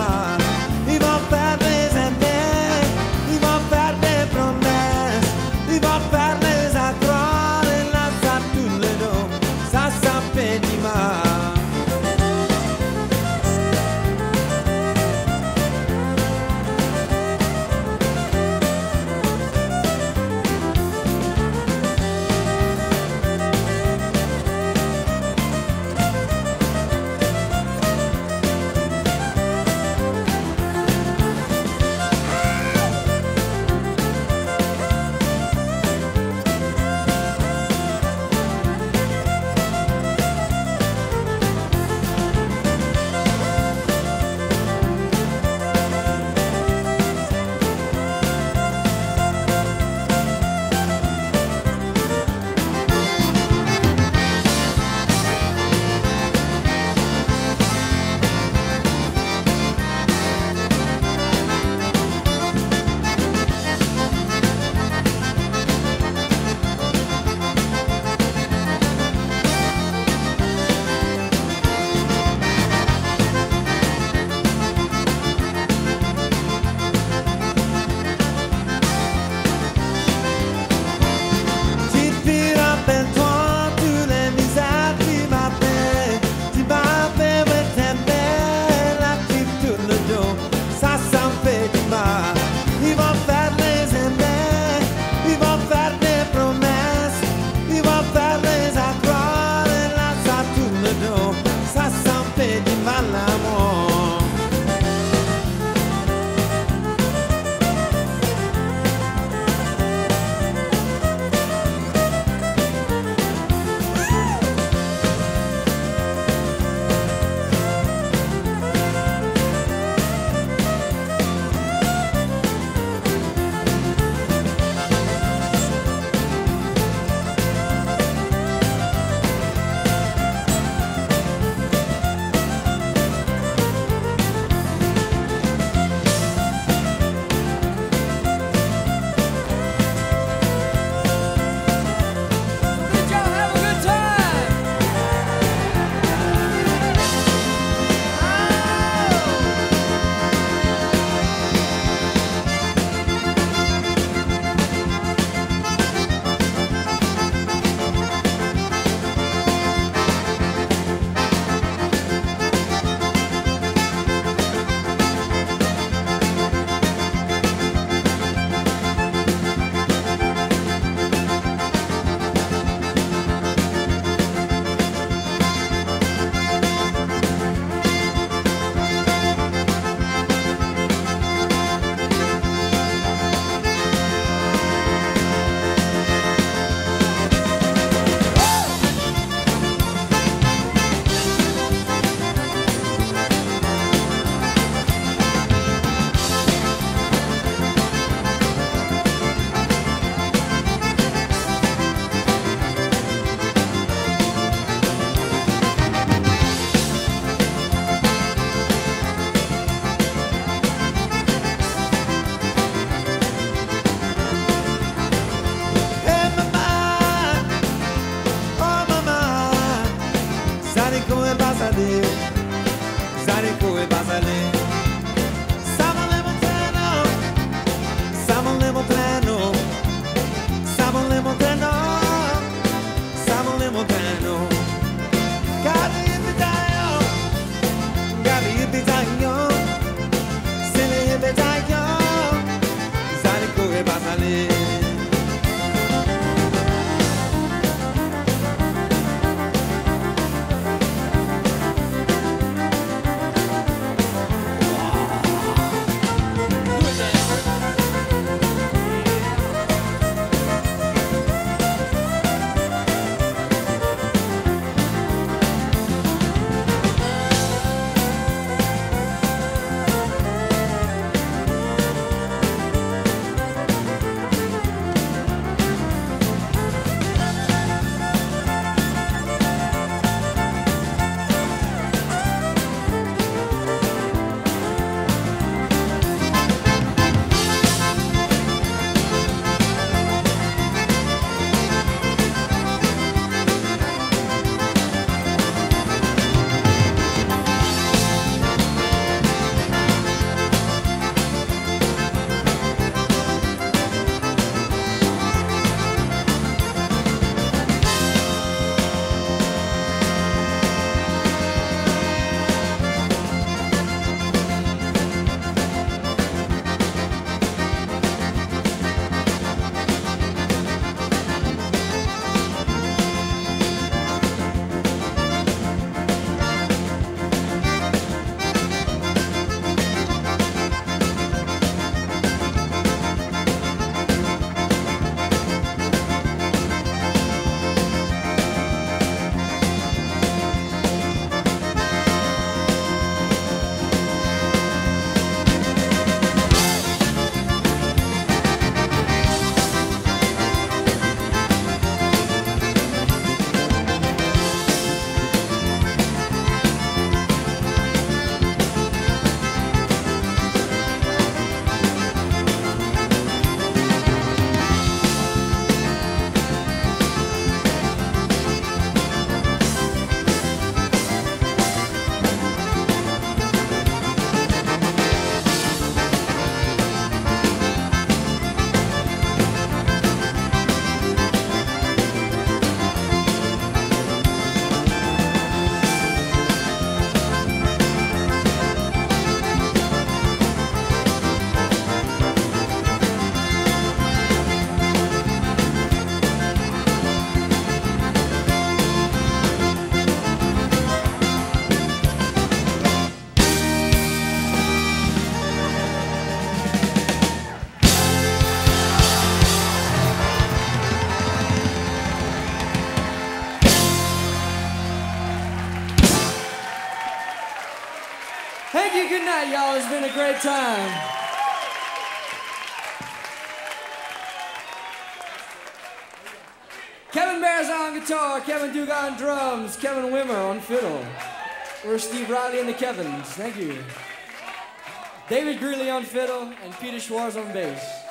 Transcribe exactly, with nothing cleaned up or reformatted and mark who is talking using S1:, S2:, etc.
S1: mal. Ils vont faire des aimés, ils vont faire des promesses, ils vont faire les accords et là ça tourne le dos, ça ça fait du mal. Zarico est Salé, Zarico est Salé. Savole Montano, Savole Montano, Savole Montano, Savole Montano. Gari Bitaglio, Gari Bitaglio, Salé Bitaglio, Zarico est Salé.
S2: night, y'all. It's been a great time. Kevin Bear's on guitar, Kevin Dugas on drums, Kevin Wimmer on fiddle. We're Steve Riley and the Kevins. Thank you. David Greely on fiddle and Peter Schwarz on bass.